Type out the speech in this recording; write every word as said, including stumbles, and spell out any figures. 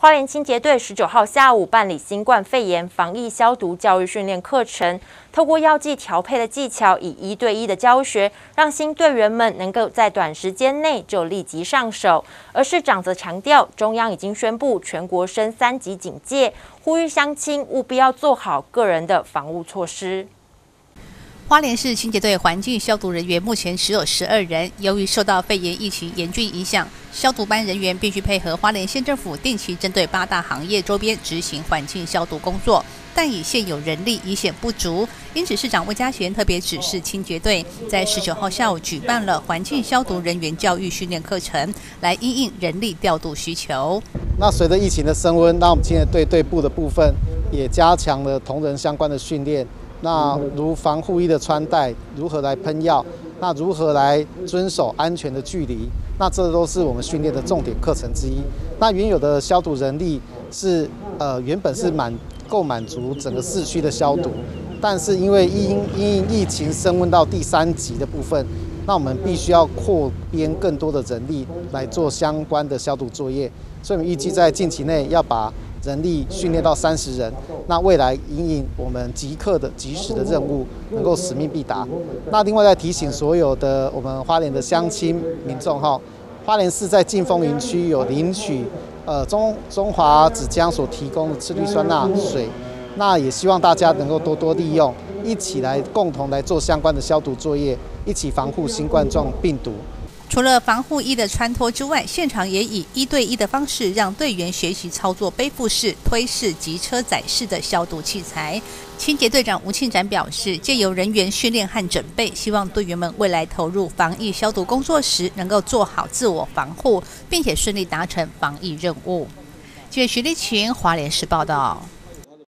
花莲清洁队十九号下午办理新冠肺炎防疫消毒教育训练课程，透过药剂调配的技巧，以一对一的教学，让新队员们能够在短时间内就立即上手。而市长则强调，中央已经宣布全国升三级警戒，呼吁乡亲务必要做好个人的防护措施。 花莲市清洁队环境消毒人员目前只有十二人，由于受到肺炎疫情严峻影响，消毒班人员必须配合花莲县政府定期针对八大行业周边执行环境消毒工作，但以现有人力已显不足，因此市长魏嘉贤特别指示清洁队在十九号下午举办了环境消毒人员教育训练课程，来因应人力调度需求。 那随着疫情的升温，那我们清洁队队部的部分也加强了同仁相关的训练。 那如防护衣的穿戴，如何来喷药，那如何来遵守安全的距离，那这都是我们训练的重点课程之一。那原有的消毒人力是呃原本是满够满足整个市区的消毒，但是因为因因疫情升温到第三级的部分，那我们必须要扩编更多的人力来做相关的消毒作业，所以我们预计在近期内要把 人力训练到三十人，那未来因应我们即刻的、及时的任务，能够使命必达。那另外再提醒所有的我们花莲的乡亲民众哈，花莲市在劲风营区有领取呃中中华纸浆所提供的次氯酸钠水，那也希望大家能够多多利用，一起来共同来做相关的消毒作业，一起防护新冠状病毒。 除了防护衣的穿脱之外，现场也以一对一的方式让队员学习操作背负式、推式及车载式的消毒器材。清洁队长吴庆展表示，借由人员训练和准备，希望队员们未来投入防疫消毒工作时，能够做好自我防护，并且顺利达成防疫任务。记者徐立群，花莲市报道。